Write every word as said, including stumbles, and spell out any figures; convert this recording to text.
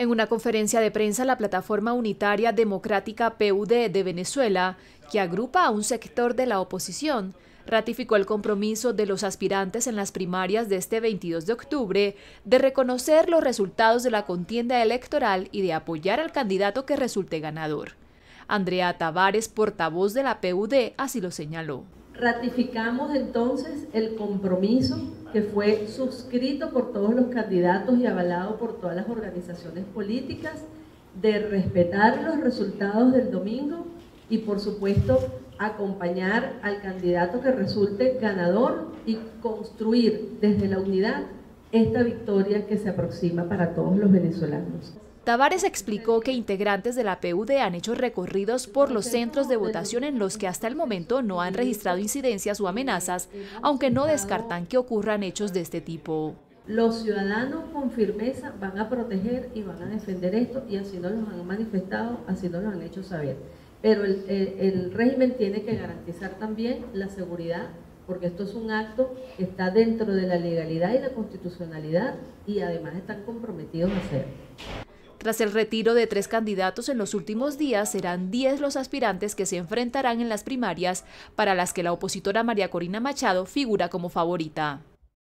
En una conferencia de prensa, la Plataforma Unitaria Democrática P U D de Venezuela, que agrupa a un sector de la oposición, ratificó el compromiso de los aspirantes en las primarias de este veintidós de octubre de reconocer los resultados de la contienda electoral y de apoyar al candidato que resulte ganador. Andrea Tavares, portavoz de la P U D, así lo señaló. Ratificamos entonces el compromiso que fue suscrito por todos los candidatos y avalado por todas las organizaciones políticas de respetar los resultados del domingo y, por supuesto, acompañar al candidato que resulte ganador y construir desde la unidad esta victoria que se aproxima para todos los venezolanos. Tavares explicó que integrantes de la P U D han hecho recorridos por los centros de votación en los que hasta el momento no han registrado incidencias o amenazas, aunque no descartan que ocurran hechos de este tipo. Los ciudadanos con firmeza van a proteger y van a defender esto, y así nos lo han manifestado, así nos lo han hecho saber. Pero el, el, el régimen tiene que garantizar también la seguridad, porque esto es un acto que está dentro de la legalidad y la constitucionalidad, y además están comprometidos a hacerlo. Tras el retiro de tres candidatos en los últimos días, serán diez los aspirantes que se enfrentarán en las primarias, para las que la opositora María Corina Machado figura como favorita.